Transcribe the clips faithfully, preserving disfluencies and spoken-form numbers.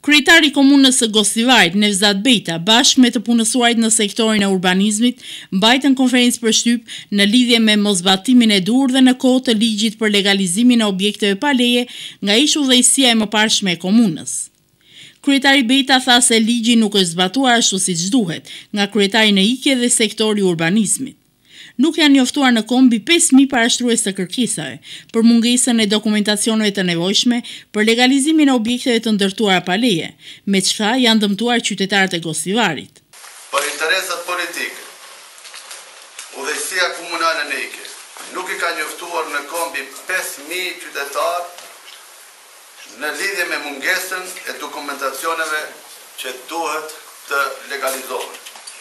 Kryetari i komunës së Gostivarit, Nevzat Bejta, bashkë me të punësuarit në sektorin e urbanizmit, mbajtën konferencë për shtyp në lidhje me mosbatimin e dur dhe në kohë të ligjit për legalizimin e objekteve pa leje nga ish udhëheqësia e mëparshme e komunës. Kryetari Bejta tha se ligji nuk është zbatuar ashtu siç duhet nga kryetari në ikje dhe sektori i urbanizmit. Nuk janë njoftuar në kombi pesë mijë parashtrues të kërkesave për mungesën e dokumentacioneve të nevojshme për legalizimin e objekteve të ndërtuara pa leje, me çka janë dëmtuar qytetarët e Gostivarit. Për interesat politike, udhëheqësia komunale në ikje nuk i ka njoftuar në kombi pesë mijë qytetarë në lidhje me mungesën e dokumentacioneve që duhet të legalizohen.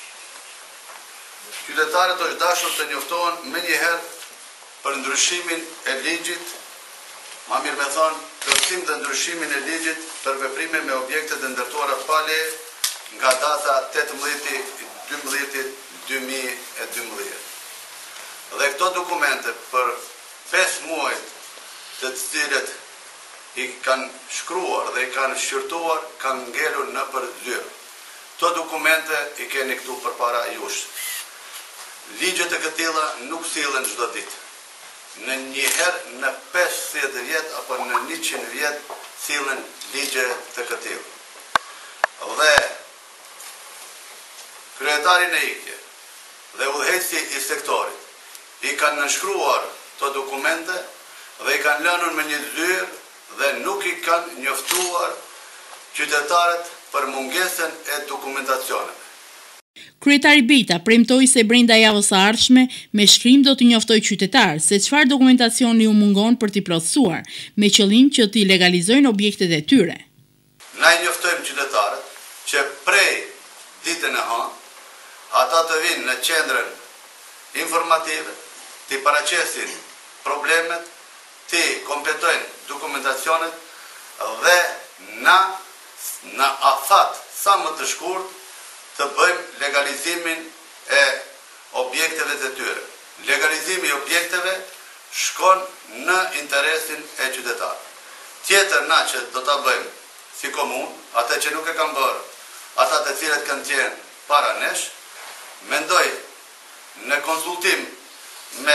Qytetarët është dashur të njoftohen më njëherë për ndryshimin e ligjit, ma mirë me thonë, kërkim të ndryshimin e ligjit për veprime me objekte të ndërtuara pa leje nga data tetëmbëdhjetë dymbëdhjetë dy mijë e dymbëdhjetë. Dhe këto dokumente për pesë muajt të cilët i kanë shkruar dhe i kanë shqyrtuar, kanë ngelur në përzyrë. Këto dokumente i keni këtu përpara jush. Ligjet e këtilla nuk sillen çdo ditë. Në një herë në pesëdhjetë vjet apo në njëqind vjet sillen ligje të këtilla. Dhe kryetari në ikje dhe udhëheqësi i sektorit i kanë nënshkruar këto dokumente dhe i kanë lënur me një zyrë dhe nuk i kanë njoftuar qytetarët për mungesën e dokumentacioneve. Kryetari Bejta premtoi se brenda javës së ardhshme me shkrim do të njoftojë qytetarët se çfarë dokumentacioni u mungon për t'i plotësuar, me qëllim që t'i legalizojnë objektet e tyre. Na i njoftojmë qytetarët që prej ditën e hënë ata të vinë në qendrën informative, t'i paraqesin problemet, t'i kompletojnë dokumentacionet dhe na në afat sa më të shkurt të bëjmë legalizimin e objekteve të tyre. Legalizimi i objekteve shkon në interesin e qytetarëve. Tjetër na që do ta bëjmë si komunë, ata që nuk e kanë bërë, ata të cilët kanë qenë para nesh, mendoj në konsultim me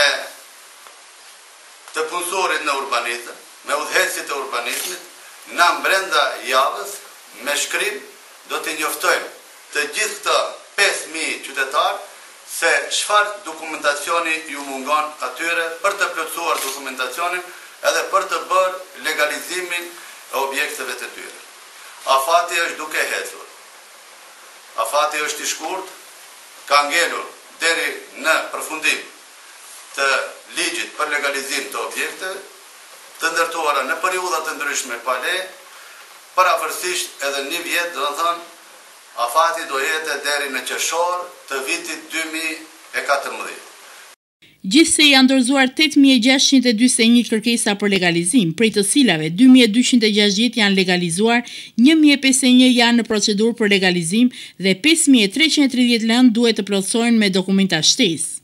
të punësorit në urbanizëm, me udhëheqësit e urbanizmit, na brenda javës me shkrim do t'i njoftojmë të gjithë këta pesë mijë qytetarë se çfarë dokumentacioni ju mungon atyre për të plotësuar dokumentacionin edhe për të bërë legalizimin e objekteve të tyre. Afati është duke hecur. Afati është i shkurt, ka ngelur deri në përfundim të ligjit për legalizim të objekteve të ndërtuara në periudha të ndryshme pa leje, parafërsisht edhe një vjet, do të thonë, afati do jetë deri në qershor të vitit dy mijë e katërmbëdhjetë. Gjithsej janë dorëzuar tetë mijë e gjashtëqind e dymbëdhjetë e një kërkesa për legalizim, prej të cilave dy mijë e dyqind e gjashtëdhjetë janë legalizuar, një mijë e pesëdhjetë e një janë në procedurë për legalizim dhe pesë mijë e treqind e tridhjetë lëndë duhet të plotësohen me dokumenta shtesë.